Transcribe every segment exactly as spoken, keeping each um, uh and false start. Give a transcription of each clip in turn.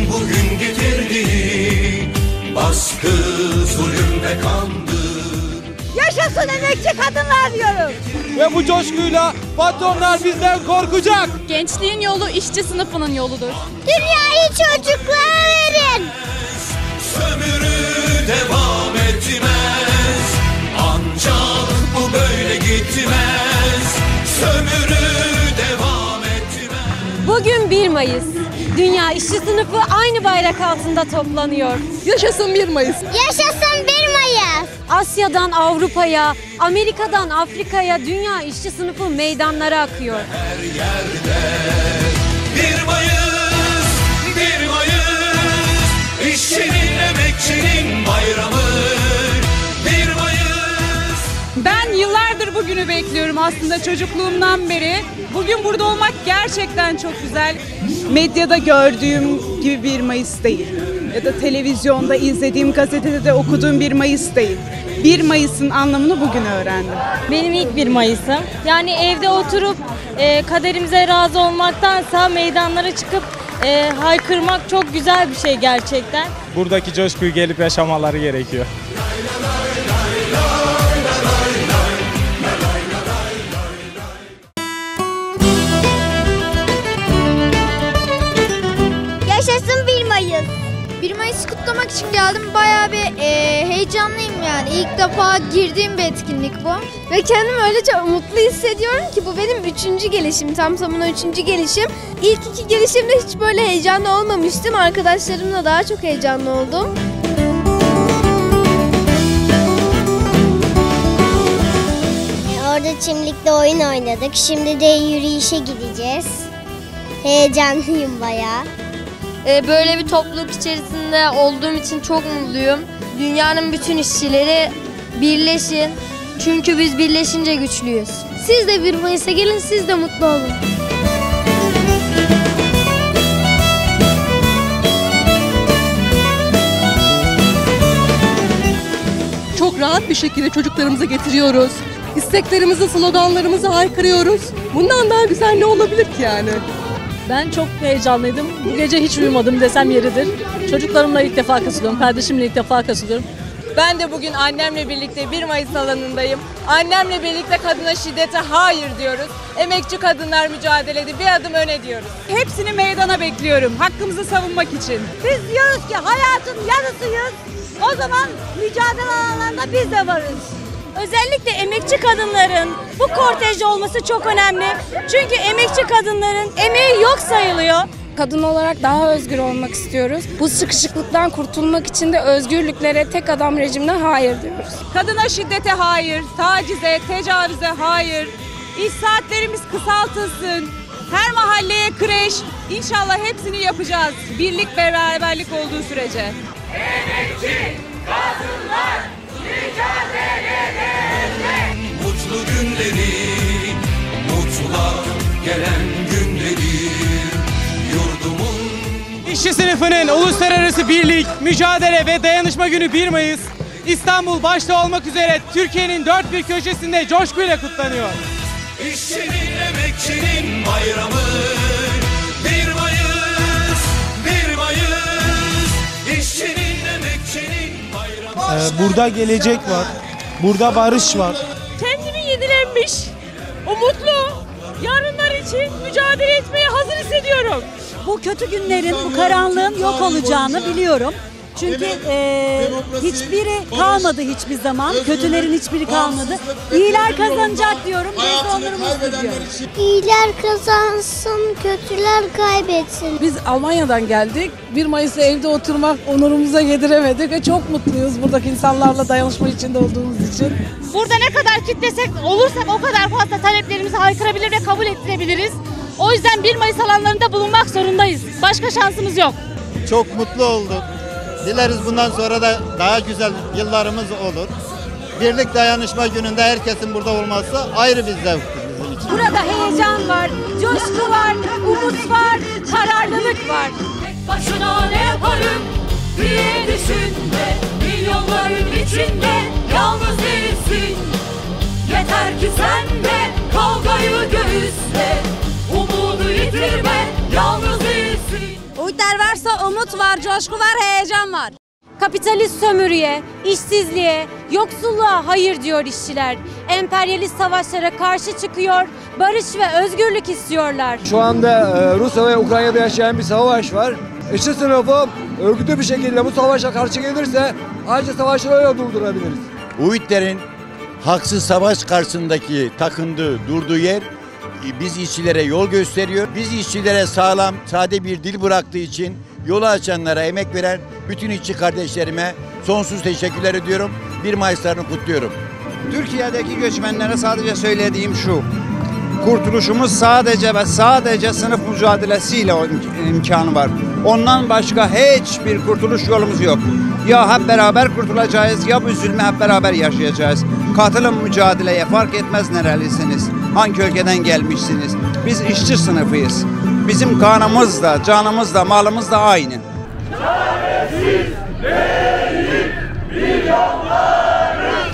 bugün getirdiği baskı, zulüm ve kandır. Yaşasın emekçi kadınlar diyorum. Ve bu coşkuyla patronlar bizden korkacak. Gençliğin yolu işçi sınıfının yoludur. Dünyayı çocuklara verin. Sömürü devam etmez, ancak bu böyle gitmez. Sömürü devam etmez. Bugün bir Mayıs. Dünya işçi sınıfı aynı bayrak altında toplanıyor. Yaşasın bir Mayıs. Yaşasın bir Mayıs. Asya'dan Avrupa'ya, Amerika'dan Afrika'ya dünya işçi sınıfı meydanlara akıyor. Her yerde bir Mayıs, bir Mayıs, işçinin, emekçinin bayramı. Bir Mayıs. Ben yıllardır bugünü bekliyorum aslında çocukluğumdan beri. Bugün burada olmak gerçekten çok güzel. Medyada gördüğüm gibi bir Mayıs değil. Ya da televizyonda izlediğim, gazetede de okuduğum bir Mayıs değil. bir Mayıs'ın anlamını bugün öğrendim. Benim ilk bir Mayıs'ım. Yani evde oturup e, kaderimize razı olmaktansa meydanlara çıkıp e, haykırmak çok güzel bir şey gerçekten. Buradaki coşkuyu gelip yaşamaları gerekiyor. Yaşasın bir Mayıs. bir Mayıs kutlamak için geldim. Bayağı bir e, heyecanlıyım yani. İlk defa girdiğim bir etkinlik bu. Ve kendimi öyle çok mutlu hissediyorum ki bu benim üçüncü gelişim. Tam tamına üçüncü gelişim. İlk iki gelişimde hiç böyle heyecanlı olmamıştım. Arkadaşlarımla daha çok heyecanlı oldum. Orada çimlikte oyun oynadık. Şimdi de yürüyüşe gideceğiz. Heyecanlıyım bayağı. Böyle bir topluluk içerisinde olduğum için çok mutluyum. Dünyanın bütün işçileri birleşin. Çünkü biz birleşince güçlüyüz. Siz de bir Mayıs'a gelin, siz de mutlu olun. Çok rahat bir şekilde çocuklarımıza getiriyoruz. İsteklerimizi, sloganlarımızı haykırıyoruz. Bundan daha güzel ne olabilir ki yani? Ben çok heyecanlıydım. Bu gece hiç uyumadım desem yeridir. Çocuklarımla ilk defa katılıyorum. Kardeşimle ilk defa katılıyorum. Ben de bugün annemle birlikte bir Mayıs alanındayım. Annemle birlikte kadına şiddete hayır diyoruz. Emekçi kadınlar mücadelede bir adım öne diyoruz. Hepsini meydana bekliyorum hakkımızı savunmak için. Biz diyoruz ki hayatın yarısıyız. O zaman mücadele alanlarında biz de varız. Özellikle emekçi kadınların bu kortejde olması çok önemli. Çünkü emekçi kadınların emeği yok sayılıyor. Kadın olarak daha özgür olmak istiyoruz. Bu sıkışıklıktan kurtulmak için de özgürlüklere, tek adam rejimine hayır diyoruz. Kadına şiddete hayır, tacize, tecavüze hayır. İş saatlerimiz kısaltılsın. Her mahalleye kreş. İnşallah hepsini yapacağız. Birlik ve beraberlik olduğu sürece. Emekçi kadınlar mücadelede. Mutlu günleri, mutluluk gelen günleri, yurdumun. İşçi sınıfının uluslararası birlik, mücadele ve dayanışma günü bir Mayıs, İstanbul başta olmak üzere Türkiye'nin dört bir köşesinde coşkuyla kutlanıyor. İşçinin, emekçinin bayramı. Bir Mayıs, bir Mayıs, işçinin, emekçinin bayramı. Ee, burada gelecek var, burada barış var. Kendimi yedilenmiş, umutlu, yarınlar için mücadele etmeye hazır hissediyorum. Bu kötü günlerin, bu karanlığın yok olacağını biliyorum. Çünkü e, hiçbiri kalmadı hiçbir zaman. Kötülerin hiçbiri kalmadı. İyiler kazanacak diyorum. Biz de onları mutlu ediyoruz. İyiler kazansın, kötüler kaybetsin. Biz Almanya'dan geldik. bir Mayıs'ta evde oturmak onurumuza yediremedik ve çok mutluyuz buradaki insanlarla dayanışma içinde olduğumuz için. Burada ne kadar kitlesek olursak o kadar fazla taleplerimizi haykırabilir ve kabul ettirebiliriz. O yüzden bir Mayıs alanlarında bulunmak zorundayız. Başka şansımız yok. Çok mutlu olduk. Dileriz bundan sonra da daha güzel yıllarımız olur. Birlik dayanışma gününde herkesin burada olması ayrı bir zevktir bizim için. Burada heyecan var, coşku var, umut var, kararlılık var. Tek başına ne yaparım diye düşünme. Milyonların içinde yalnız değilsin. Yeter ki sen de kavgayı göğüsle. Umudu yitirme, yalnız değilsin. Uygar işçiler varsa umut var, coşku var, heyecan var. Kapitalist sömürüye, işsizliğe, yoksulluğa hayır diyor işçiler. Emperyalist savaşlara karşı çıkıyor, barış ve özgürlük istiyorlar. Şu anda e, Rusya ve Ukrayna'da yaşayan bir savaş var. İşçi sınıfı örgütlü bir şekilde bu savaşa karşı gelirse ancak savaşı öyle durdurabiliriz. UİT'lerin haksız savaş karşısındaki takındığı, durduğu yer biz işçilere yol gösteriyor. Biz işçilere sağlam, sade bir dil bıraktığı için yolu açanlara, emek veren bütün işçi kardeşlerime sonsuz teşekkürler ediyorum. bir Mayıs'larını kutluyorum. Türkiye'deki göçmenlere sadece söylediğim şu: kurtuluşumuz sadece ve sadece sınıf mücadelesiyle imkanı var. Ondan başka hiçbir kurtuluş yolumuz yok. Ya hep beraber kurtulacağız ya bu zulmü hep beraber yaşayacağız. Katılın mücadeleye, fark etmez nerelisiniz, hangi ülkeden gelmişsiniz. Biz işçi sınıfıyız. Bizim kanımız da, canımız da, malımız da aynı. Çaresiz değil, milyonlarız.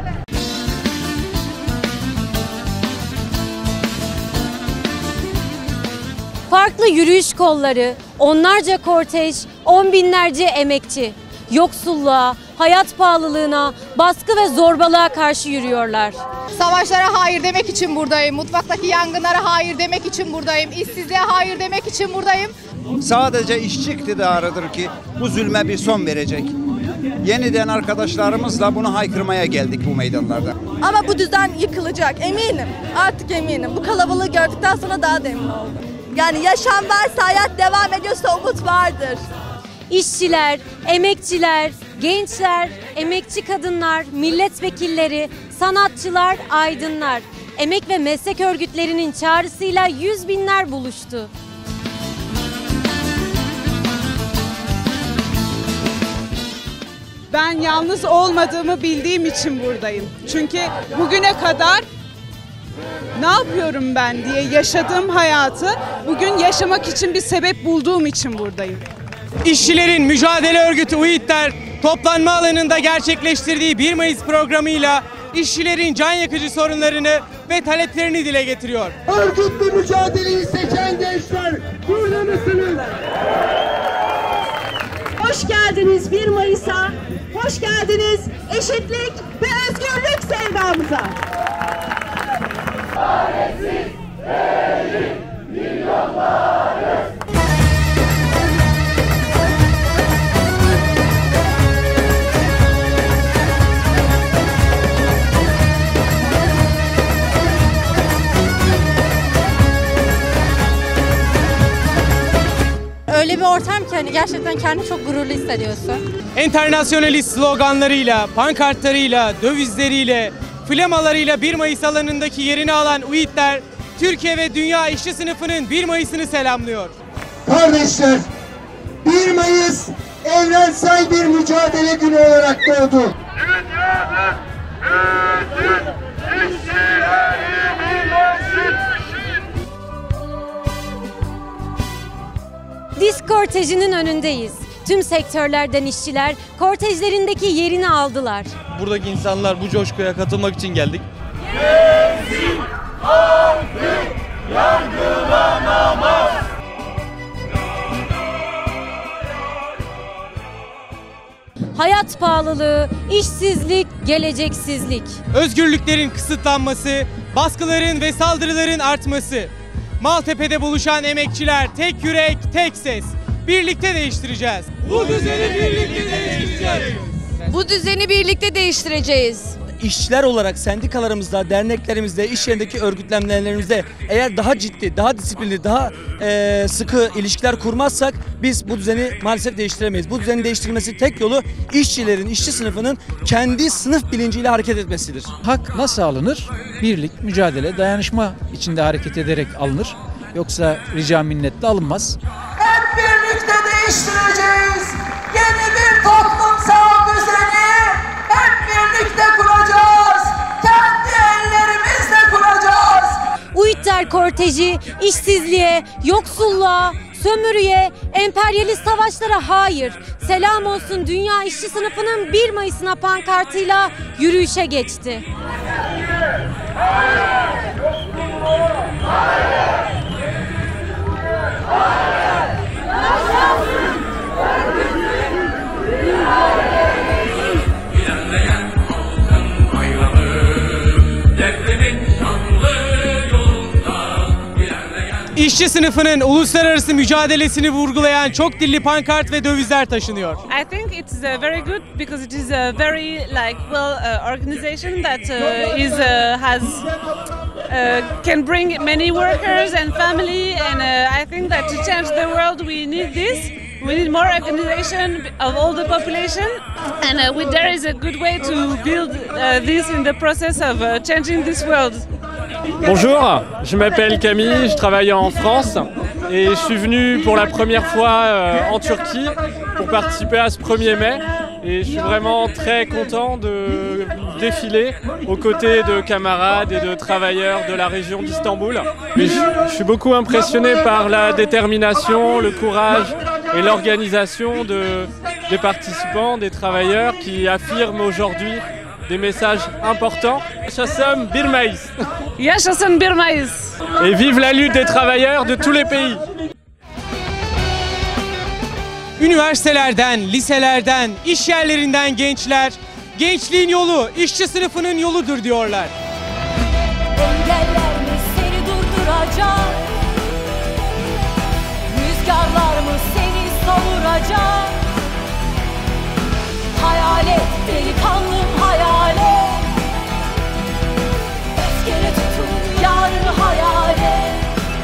Farklı yürüyüş kolları, onlarca kortej, on binlerce emekçi. Yoksulluğa, hayat pahalılığına, baskı ve zorbalığa karşı yürüyorlar. Savaşlara hayır demek için buradayım. Mutfaktaki yangınlara hayır demek için buradayım. İşsizliğe hayır demek için buradayım. Sadece işçi iktidarıdır ki bu zulme bir son verecek. Yeniden arkadaşlarımızla bunu haykırmaya geldik bu meydanlarda. Ama bu düzen yıkılacak, eminim. Artık eminim. Bu kalabalığı gördükten sonra daha da emin oldum. Yani yaşam varsa, hayat devam ediyorsa umut vardır. İşçiler, emekçiler, gençler, emekçi kadınlar, milletvekilleri, sanatçılar, aydınlar, emek ve meslek örgütlerinin çağrısıyla yüz binler buluştu. Ben yalnız olmadığımı bildiğim için buradayım. Çünkü bugüne kadar ne yapıyorum ben diye yaşadığım hayatı bugün yaşamak için bir sebep bulduğum için buradayım. İşçilerin mücadele örgütü UİT'ler toplanma alanında gerçekleştirdiği bir Mayıs programıyla işçilerin can yakıcı sorunlarını ve taleplerini dile getiriyor. Örgütlü mücadeleyi seçen gençler burada mısınız? Hoş geldiniz bir Mayıs'a, hoş geldiniz eşitlik ve özgürlük sevdamıza. Çaresiz değil, milyonlarız. Öyle bir ortam ki hani gerçekten kendini çok gururlu hissediyorsun. Enternasyonalist sloganlarıyla, pankartlarıyla, dövizleriyle, flamalarıyla bir Mayıs alanındaki yerini alan UİT'ler, Türkiye ve dünya işçi sınıfının bir Mayıs'ını selamlıyor. Kardeşler, bir Mayıs evrensel bir mücadele günü olarak doğdu. Disk kortejinin önündeyiz. Tüm sektörlerden işçiler kortejlerindeki yerini aldılar. Buradaki insanlar bu coşkuya katılmak için geldik. Gençlik artık yargılanamaz. Hayat pahalılığı, işsizlik, geleceksizlik. Özgürlüklerin kısıtlanması, baskıların ve saldırıların artması. Maltepe'de buluşan emekçiler tek yürek, tek ses. Birlikte değiştireceğiz. Bu düzeni birlikte değiştireceğiz. Bu düzeni birlikte değiştireceğiz. İşçiler olarak sendikalarımızda, derneklerimizde, iş yerindeki örgütlenmelerimizde eğer daha ciddi, daha disiplinli, daha e, sıkı ilişkiler kurmazsak biz bu düzeni maalesef değiştiremeyiz. Bu düzenin değiştirilmesi tek yolu işçilerin, işçi sınıfının kendi sınıf bilinciyle hareket etmesidir. Hak nasıl alınır? Birlik, mücadele, dayanışma içinde hareket ederek alınır. Yoksa rica minnetle alınmaz. Hep birlikte değiştireceğiz. Yeni bir toplumsal düzeni hep birlikte kuracağız. Kendi ellerimizle kuracağız. UİT'ler korteji işsizliğe, yoksulluğa, sömürüye, emperyalist savaşlara hayır. Selam olsun dünya işçi sınıfının bir Mayıs'ına pankartıyla yürüyüşe geçti. Hayır, yoksulluğa hayır. Hayır, hayır. İşçi sınıfının uluslararası mücadelesini vurgulayan çok dilli pankart ve dövizler taşınıyor. I think it's uh, very good because it is a very like well uh, organization that uh, is uh, has uh, can bring many workers and family, and uh, I think that to change the world we need this. We need more organization of all the population, and uh, we, there is a good way to build uh, this in the process of uh, changing this world. Bonjour, je m'appelle Camille, je travaille en France et je suis venu pour la première fois euh, en Turquie pour participer à ce premier mai et je suis vraiment très content de défiler aux côtés de camarades et de travailleurs de la région d'Istanbul. Mais je, je suis beaucoup impressionné par la détermination, le courage et l'organisation de, des participants, des travailleurs qui affirment aujourd'hui des messages importants. Yaşasın bir Mayıs. Yaşasın bir Mayıs. Et vive la lutte des travailleurs de tous les pays. Üniversitelerden, liselerden, iş yerlerinden gençler, gençliğin yolu, işçi sınıfının yoludur diyorlar. Engeller mi seni durduracak? Rüzgarlar mı seni savuracak? Hayal et delikanlım, hayal et. Öfkele tutun yarını hayal et.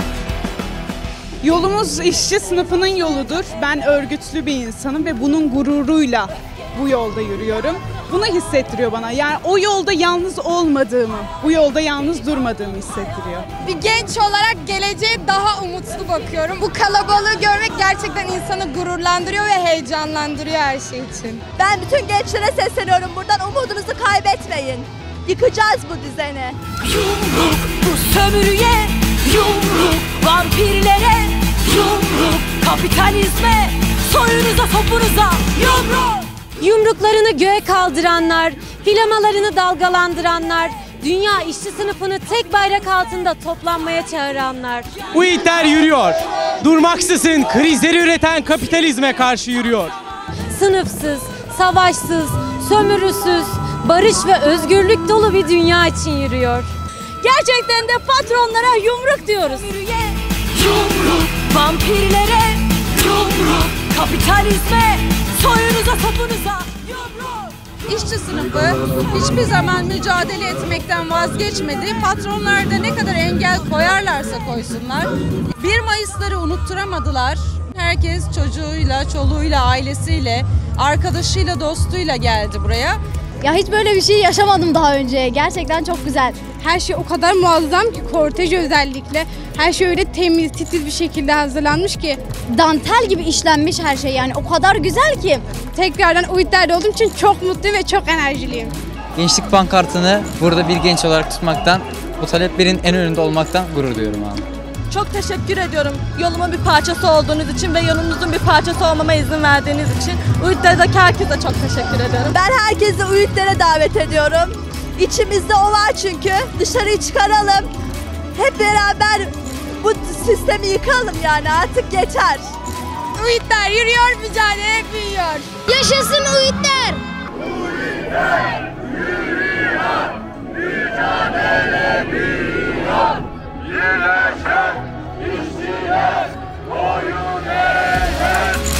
Yolumuz işçi sınıfının yoludur. Ben örgütlü bir insanım ve bunun gururuyla bu yolda yürüyorum. Bunu hissettiriyor bana. Yani o yolda yalnız olmadığımı, bu yolda yalnız durmadığımı hissettiriyor. Bir genç olarak geleceğe daha umutlu bakıyorum. Bu kalabalığı görmek gerçekten insanı gururlandırıyor ve heyecanlandırıyor her şey için. Ben bütün gençlere sesleniyorum. Buradan umudunuzu kaybetmeyin. Yıkacağız bu düzeni. Yumruk bu sömürüye, yumruk vampirlere, yumruk kapitalizme, soyunuza sopunuza, yumruk. Yumruklarını göğe kaldıranlar, flamalarını dalgalandıranlar, dünya işçi sınıfını tek bayrak altında toplanmaya çağıranlar. Bu yiğitler yürüyor. Durmaksızın krizleri üreten kapitalizme karşı yürüyor. Sınıfsız, savaşsız, sömürüsüz, barış ve özgürlük dolu bir dünya için yürüyor. Gerçekten de patronlara yumruk diyoruz. Yumruk vampirlere, yumruk kapitalizme, soyunuza sopunuza, yumruk. İşçi sınıfı hiçbir zaman mücadele etmekten vazgeçmedi. Patronlar da ne kadar engel koyarlarsa koysunlar. bir Mayıs'ları unutturamadılar. Herkes çocuğuyla, çoluğuyla, ailesiyle, arkadaşıyla, dostuyla geldi buraya. Ya hiç böyle bir şey yaşamadım daha önce. Gerçekten çok güzel. Her şey o kadar muazzam ki, kortej özellikle. Her şey öyle temiz, titiz bir şekilde hazırlanmış ki. Dantel gibi işlenmiş her şey, yani o kadar güzel ki. Tekrardan UİT'lerde olduğum için çok mutluyum ve çok enerjiliyim. Gençlik pankartını burada bir genç olarak tutmaktan, bu taleplerin en önünde olmaktan gurur duyuyorum abi. Çok teşekkür ediyorum yolumun bir parçası olduğunuz için ve yolunuzun bir parçası olmama izin verdiğiniz için. UİT'lerdeki herkese çok teşekkür ediyorum. Ben herkesi UİT'lere davet ediyorum. İçimizde o var çünkü. Dışarıyı çıkaralım. Hep beraber bu sistemi yıkalım, yani artık yeter. UİT'ler yürüyor, mücadele büyüyor. Yaşasın UİT'ler! UİT'ler yürüyor, mücadele büyüyor. Birleşen işçiler boyun eğer.